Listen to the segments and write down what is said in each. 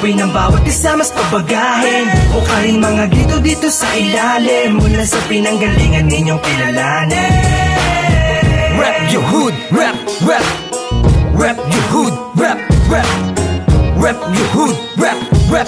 gawin ng bawat isa mas pabagahin. O ka rin mga grito dito sa ilalim, mula sa pinanggalingan ninyong kilalanin. Rap your hood, rap, rap. Rap your hood, rap, rap. Rap your hood, rap, rap.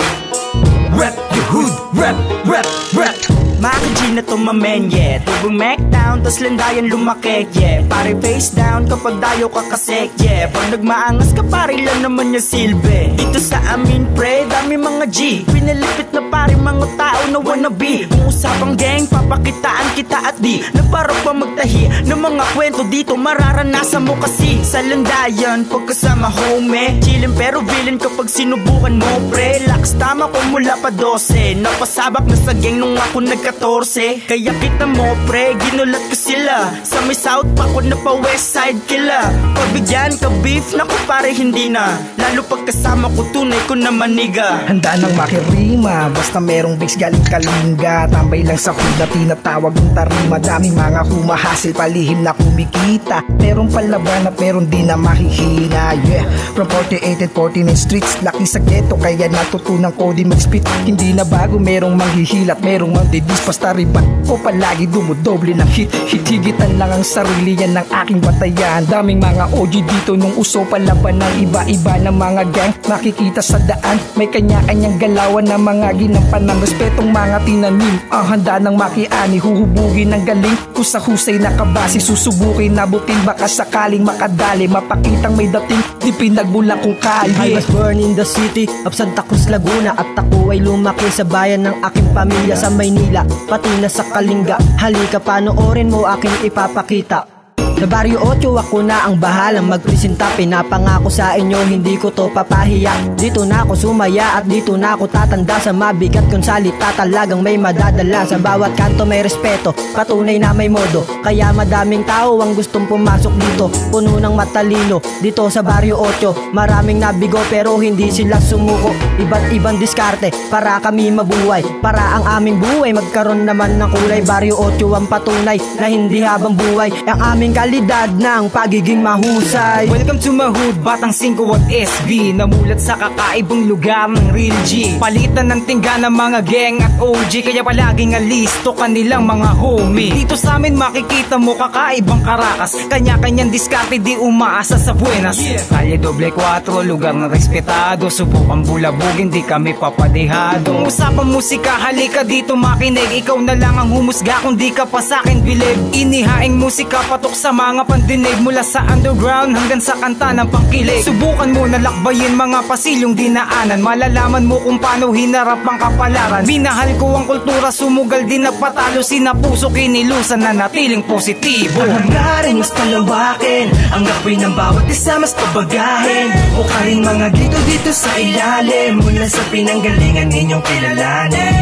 Rap your hood, rap, rap, rap. Maka-G na to mamen, yeah. Tubong Mac down, tas landayan lumaki, yeah. Pare face down kapag dayo ka kasek, yeah. Pag nagmaangas ka pare lang naman yung silbi. Dito sa amin pre, dami mga G. Pinalipit na pare mga tao na wannabe. Kung usapang gang, papakitaan kita at di nagparap pa magtahi ng mga kwento dito, mararanasan mo kasi sa landayan pagkasama homie. Chillin pero villain kapag sinubukan mo pre. Lakas tama ko mula pa 12, napasabak na sa gang nung ako nagka 14. Kaya kita mo pre, ginulat ko sila. Sa may south pa ko na pa west side kila. Pagbigyan ka beef, naku pare hindi na. Lalo pagkasama ko tunay ko na maniga. Handa nang makirima, basta merong base galing Kalinga. Tambay lang sa hood na tinatawag ng tarima. Daming mga humahasil, palihim na kumikita. Merong palaban at meron din na mahihina, yeah. From 48 and 49 streets, laki sa ghetto, kaya natutunan ko din mag-spit. Hindi na bago, merong manghihilat, merong mandidis. Basta ribat ko palagi dumudoble ng hit. Hitigitan lang ang sarili yan ng aking batayan. Daming mga OG dito nung uso palaban ng iba-iba ng mga gang. Makikita sa daan, may kanya-kanyang galawan na mga ginampan ng respetong mga tinanim. Ang handa ng makiani, huhubugin ng galing. Kung sa husay nakabase, susubukin nabutin. Baka sakaling makadali, mapakitang may dating. Di pinagbulang kung kali. I was born in the city of Santa Cruz, Laguna. At ako ay lumaki sa bayan ng aking pamilya sa Maynila, pati na sa Kalinga. Halika panoorin mo aking ipapakita. Sa Barrio 8 ako na ang bahalang magpresenta. Pinapangako sa inyo hindi ko to papahiya. Dito na ako sumaya at dito na ako tatanda. Sa mabigat kong salita talagang may madadala. Sa bawat kanto may respeto, patunay na may modo. Kaya madaming tao ang gustong pumasok dito. Puno ng matalino dito sa Barrio 8. Maraming nabigo pero hindi sila sumuko. Iba't ibang diskarte para kami mabuhay, para ang aming buhay magkaroon naman ng kulay. Barrio 8 ang patunay na hindi habang buhay ang aming kalidad ng pagiging mahusay. Welcome to my hood, Batang 5 at SB. Namulat sa kakaibang lugar ng real G. Palitan ng tingga ng mga gang at OG. Kaya palaging alisto kanilang mga homie. Dito sa amin makikita mo kakaibang Caracas. Kanya-kanyang diskarte di umaasa sa buenas, yeah. Kalye doble 4, lugar na respetado. Subukan bulabugin, di kami papadihado. Kung usapang musika, halika dito makinig. Ikaw na lang ang humusga kung di ka pa sakin bilib. Inihaing musika patok sa mga pandinig, mula sa underground hanggang sa kanta ng pangkilig. Subukan mo na lakbayin mga pasilyong dinaanan. Malalaman mo kung paano hinarap ang kapalaran. Minahal ko ang kultura, sumugal din nagpatalo. Sinapuso kinilusan na natiling positibo. Ang hangarin mas palawakin, ang gawin ng bawat isa mas pabagahin. O ka rin mga grito dito sa ilalim, mula sa pinanggalingan ninyong kilalanin.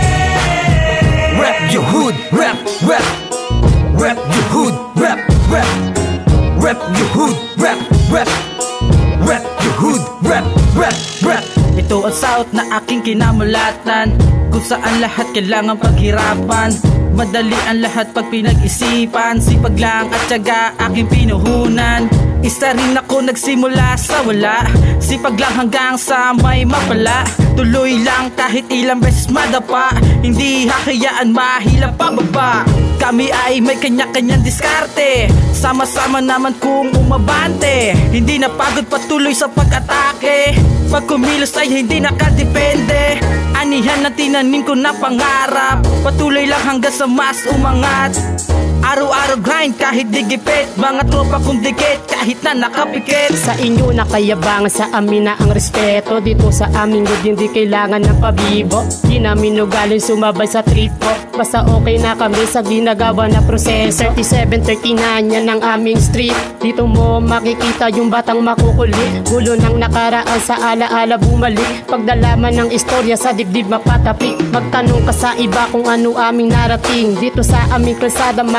Rap your hood, rap, rap. Rap your hood, rap, rap. Rap your hood, rap, rap. Rap your hood, rap, rap, rap. Ito ang South na aking kinamulatan, kung saan lahat kailangan paghirapan. Madali ang lahat pag pinag-isipan. Sipag lang at tiyaga aking pinuhunan. Isa rin ako nagsimula sa wala. Sipag lang hanggang sa may mapala. Tuloy lang kahit ilang beses madapa. Hindi hakayaan mahilang pababa. Kami ay may kanya-kanyang diskarte. Sama-sama naman kung umabante. Hindi napagod patuloy sa pag-atake. Pag kumilos ay hindi nakadepende. Anihan na tinanim ko na pangarap. Patuloy lang hanggang sa mas umangat. Araw-araw grind kahit digipit. Mga tropa kong dikit kahit na nakapikit. Sa inyo na kayabangan, sa amin na ang respeto. Dito sa aming good hindi kailangan ng pabibo. Di namin ugaling sumabay sa trip ko. Basta okay na kami sa ginagawa na proseso. 37, 39 yan ang aming street. Dito mo makikita yung batang makukuli. Gulo ng nakaraan sa alaala bumalik. Pagdalaman ng istorya sa dibdib mapatapik. Magtanong ka sa iba kung ano aming narating. Dito sa aming kalsada mga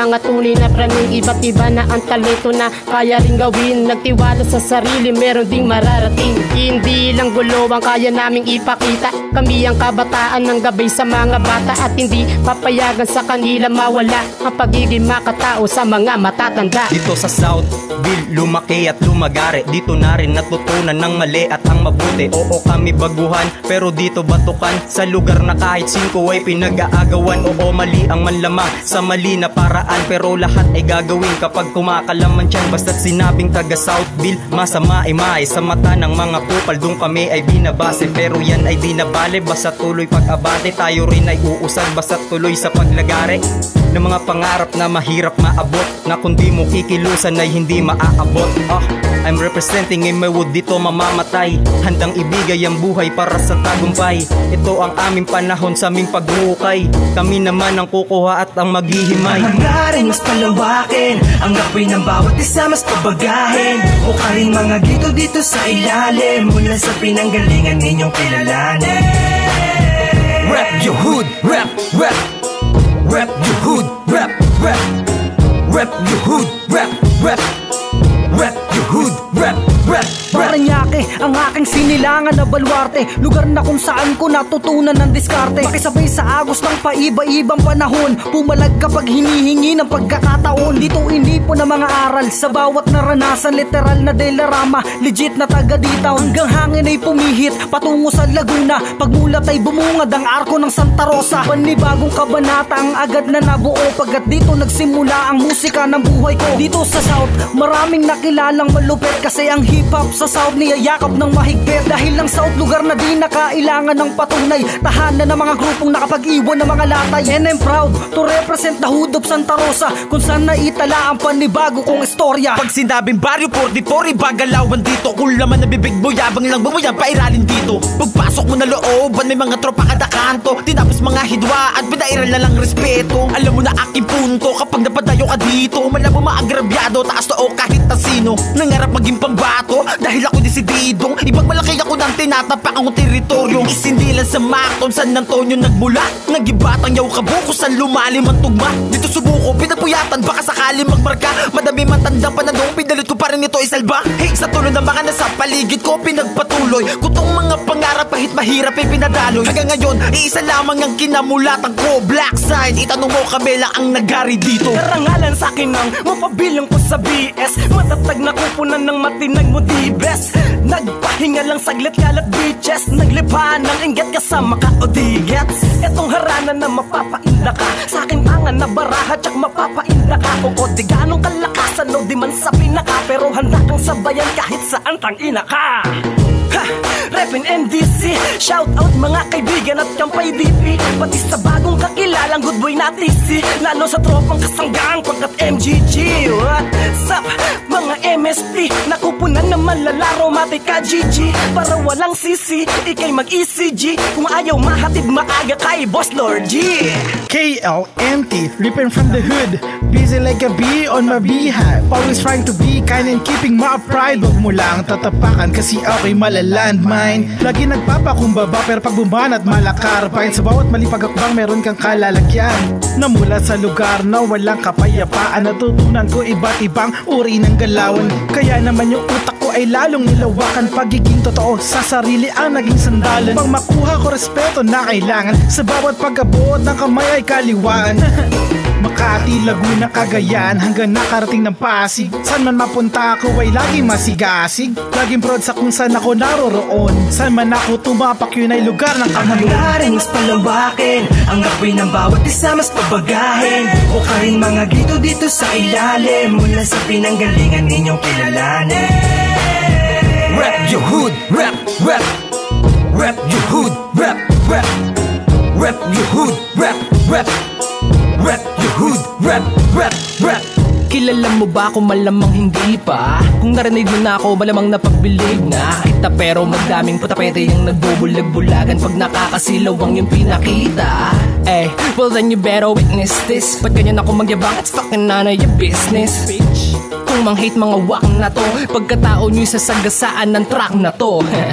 mga tunay na praning, iba't iba na ang talento na kaya rin gawin. Nagtiwala sa sarili, meron ding mararating. Hindi lang gulo ang kaya naming ipakita. Kami ang kabataan ng gabay sa mga bata, at hindi papayagan sa kanila mawala ang pagiging makatao sa mga matatanda. Dito sa Southville, lumaki at lumagari. Dito na rin natutunan ng mali at ang mabuti. Oo, kami baguhan, pero dito batukan. Sa lugar na kahit 5 ay pinag-aagawan. Oo, mali ang manlamang sa mali na paraan, pero lahat ay gagawin kapag kumakalaman dyan. Basta't sinabing taga Southville, masama ay may sa mata ng mga kupal. Doon kami ay binabase, pero yan ay di nabale. Basta tuloy pag-abate, tayo rin ay uusad. Basta tuloy sa paglagare ng mga pangarap na mahirap maabot, na kundi mo kikilusan ay hindi maaabot. I'm representing Maywood, dito mamamatay. Handang ibigay ang buhay para sa tagumpay. Ito ang aming panahon sa aming paghuhukay. Kami naman ang kukuha at ang maghihimay. Hangarin mas palawakin ang apoy ng bawat isa, mas pabagahin. Hukarin mga dito sa ilalim, mula sa pinanggalingan ninyong kilalanin. Rap your hood, rap, rap. Rap your hood, rap, rap. Rap your hood, rap, rap. Rap your hood, rap, rap. Paranaque, ang aking sinilangan na baluarte. Lugar na kung saan ko natutunan ng diskarte. Makisabay sa agos ng paiba-ibang panahon. Pumalag kapag hinihingi ng pagkakataon. Dito inipo na mga aral sa bawat naranasan. Literal na delarama, legit na taga dito. Hanggang hangin ay pumihit patungo sa Laguna. Pagmulat ay bumungad ang arko ng Santa Rosa. Panibagong kabanata ang agad na nabuo, pagkat dito nagsimula ang musika ng buhay ko. Dito sa South, maraming nakilalang malupit, kasi ang hip-hop sa South niyayakap ng mahigpit. Dahil ang South lugar na di nakailangan ng patunay, tahanan ng mga grupong nakapag-iwan ng mga latay. And I'm proud to represent the hood of Santa Rosa, kung saan naitala ang panibago kong istorya. Pag sinabing baryo 44, ibagalawan dito. Kung laman na bibig mo, yabang lang bumuyan, pairalin dito. Pagpasok mo na looban, may mga tropa kada kanto. Tinapos mga hidwa at pinairal na lang respeto. Alam mo na aking punto, kapag napadayo ka dito, malabo maagrabyado, taas na o kahit na sino. Nangarap maging pambato, dahil ako desididong ibang malaki ako ng tinatapak ang teritoryo. Isindilan sa Macton, San Antonio nagmula. Nagibatang yaw kabuko, saan lumalim ang tugma. Dito subuko, pinagpuyatan, baka sakali magmarka. Madami matandang pananong, pinalit ko pa rin ito isalba. Hey, sa tulong ng mga nasa paligid ko, pinagpatuloy kutong mga pangarap, kahit mahirap ay pinadaloy. Hanggang ngayon, iisa lamang ang kinamulatan ko, Black Side. Itanong mo kami lang ang nagari dito. Karangalan sa akin ang mapabilang ko sa BS. Matatag na kupunan ng matinag mo di best. Nagpahinga lang saglit, kalat bitches. Naglipahan ng ingat kasama ka o digets. Etong harana na mapapainda ka, sa akin tangan na baraha, tsak mapapainda ka. Oo, di ganong kalakasan o di man sa pinaka, pero handa kang sabayan kahit saan tangina ka. Ha! Repin NDC, shout out mga kaibigan at kampay DP, pati sa bagong kakilalang good boy na TC, lalo sa tropang kasanggang pagkat MGG. What's up mga MST, nakupunan na malalaro mati ka GG, para walang CC, ikay mag-ECG, kung ayaw mahatid maaga kay Boss Lord G. KLMT, ripping from the hood, busy like a bee on my beehive, always trying to be kind and keeping my pride. Wag mo lang tatapakan kasi ako'y malalandmine. Lagi nagpapakumbaba pero pag bumanat malakar. Pahin sa bawat mali pagakbang meron kang kalalagyan. Namulat sa lugar na walang kapayapaan, natutunan ko iba't ibang uri ng galawan. Kaya naman yung utak ko ay lalong nilawakan. Pagiging totoo sa sarili ang naging sandalan. Pag makuha ko respeto na kailangan, sa bawat pagkabuot ng kamay ay kaliwaan. Makati, Laguna, Cagayan, hanggang nakarating ng Pasig. Saan man mapunta ako ay laging masigasig. Laging proud sa kung saan ako naroroon. Saan man ako tumapak, yun ay lugar ng kamalun. Hangarin mas palawakin ang apoy ng bawat isa, mas pabagahin. Hukarin mga dito sa ilalim, mula sa pinanggalingan ninyong kilalanin. Rap your hood, rap, rap. Rap your hood, rap, rap. Rap your hood, rap, rap. Rap your hood, rap, rap, rap. Kilala mo ba kung malamang hindi pa? Kung narinig mo na ako, malamang napagbilig na kita. Pero madaming putapete yung nagbubulag-bulagan pag nakakasilaw ang yung pinakita. Eh, well then you better witness this. Ba't ganyan ako magyabang? It's fucking none of your business, bitch. Kung mang-hate mga wak na to, pagkatao nyo'y sasagasaan ng track na to.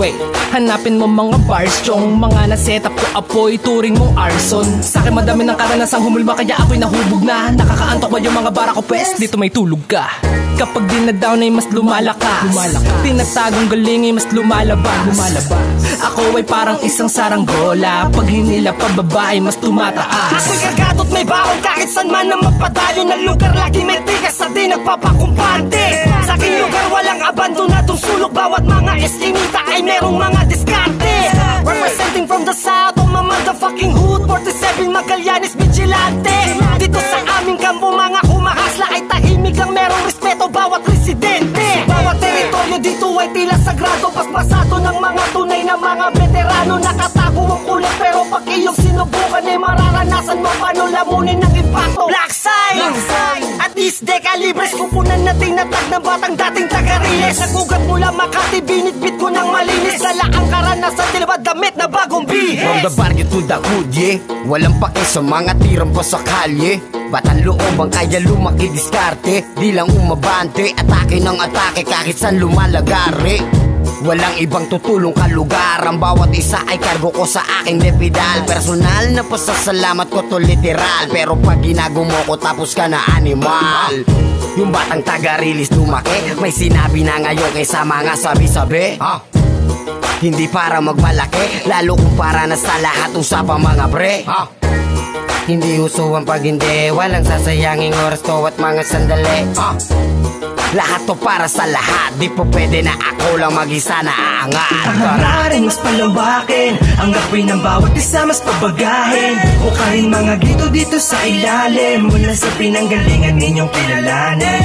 Wait, hanapin mo mga bars chong, mga na-setup ko apoy, turing mong arson. Sa'kin madami ng karanasang humulma kaya ako'y nahubog na. Nakakaantok ba yung mga bara ko pwes? Dito may tulog ka. Kapag di na down ay mas lumalakas. Tinatagong galing ay mas lumalabas. Ako ay parang isang saranggola, pag hinila pababa ay mas tumataas. Ako'y kagatot may baon kahit saan man na magpadayo na lugar. Lagi may tigas sa di nagpapakumpante. Sa aking lugar walang abandonadong sulok. Bawat mga eskinita ay merong mga diskarte. Representing from the south of my motherfucking hood, 47 Magallanes Vigilante. Dito sa aming kampo mga humahasla ay tahimik lang, merong respeto bawat residente. Bawat teritoryo dito ay tila sagrado, paspasado ng mga tunay na mga veterano. Nakatago ang kulit pero pag iyong sinubukan ay mararanasan mo paano lamunin ng impacto. Black sign! At least decalibres, kupunan na tinatag ng batang dating taga-riles. Nagugat mula Makati, binitbit ko ng malinis. Dala ang karanasan, dilabad damit na bagong bihis. From the barrio to the hood, yeah. Walang pake sa mga tirang pa sa kalye. Batang loob ang kaya lumaki diskarte. Di lang umabante, atake ng atake kahit saan lumalagari. Walang ibang tutulong kalugar, ang bawat isa ay kargo ko sa aking depidal. Personal na pasasalamat ko to literal, pero pag ginago mo ko tapos ka na animal. Yung batang taga-release lumaki, may sinabi na ngayon kaysa mga sabi-sabi. Hindi para magmalaki, lalo kung para na sa lahat usapang mga pre. Hindi uso ang pag hindi, walang sasayanging oras to at mga sandali. Lahat to para sa lahat, di po pwede na ako lang mag-isa na aangat. Hangarin mas palawakin, ang gawin ng bawat isa mas pabagahin. Hukarin mga grito dito sa ilalim, mula sa pinanggalingan ninyong kilalanin.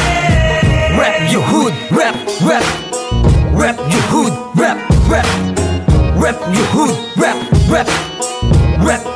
Rap your hood, rap, rap. Rap your hood, rap, rap. Rap your hood, rap, rap. Rap